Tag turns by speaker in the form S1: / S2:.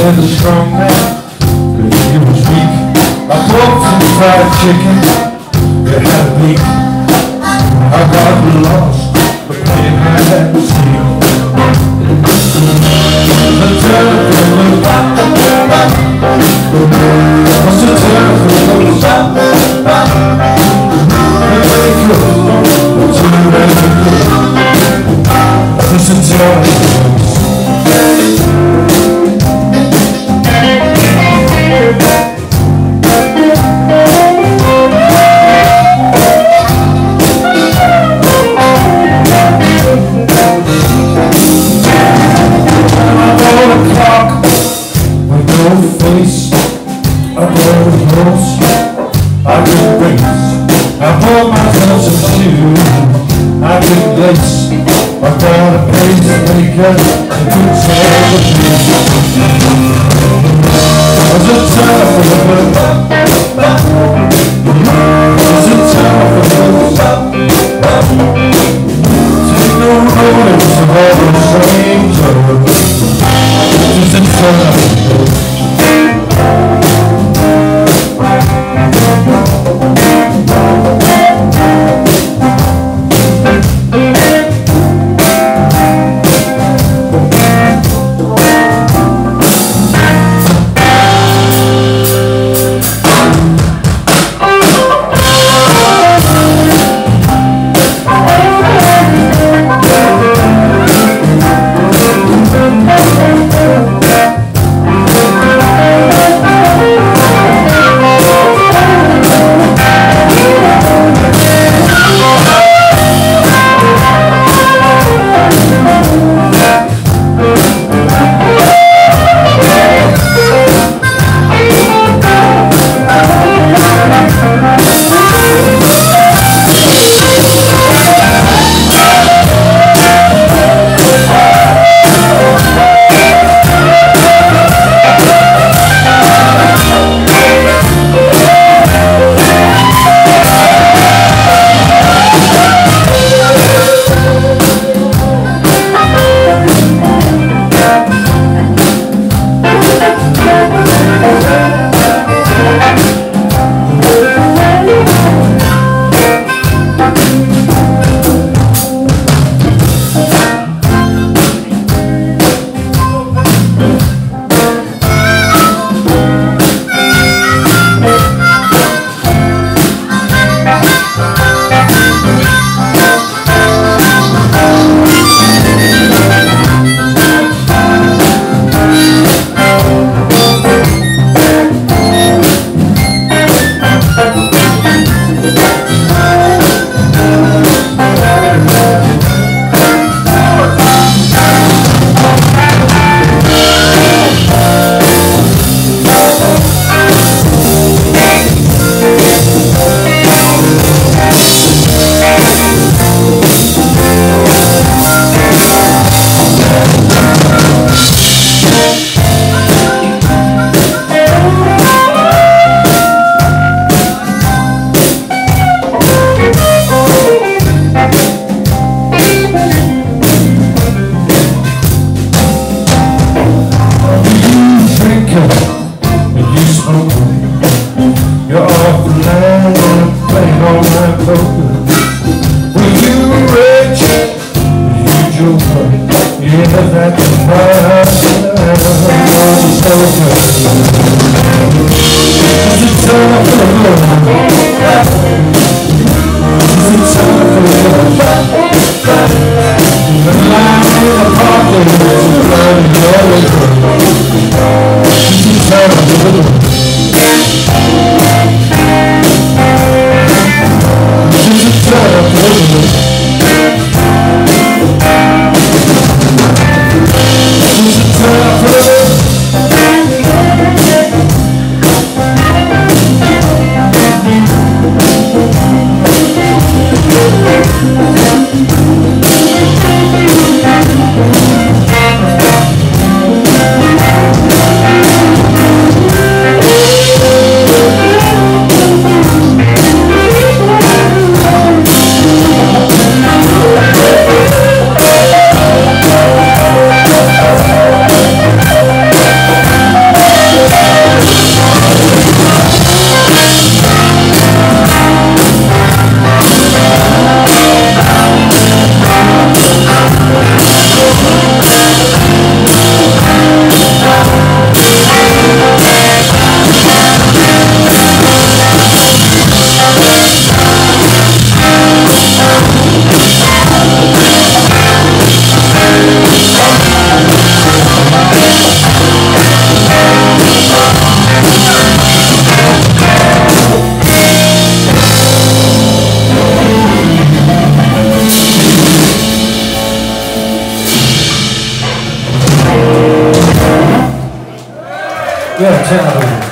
S1: with a strong man, but he was weak. I bought some fried chicken, it had a leak. I got lost, but then I had to see. The telephone what's the telephone Listen to I could race, I bought myself some shoes, I could lace, I bought a pacemaker, a good celebration. Was it time for the was it time for the take no notice of all the strangers, just in front of me. You're off the land and playing all night poker. Were you rich? You joker. Yeah, that's right. So good. Is it time for love? Is it time for love? The line in the pocket is bloody yellow. Is it time for love? Yeah, 10 of them.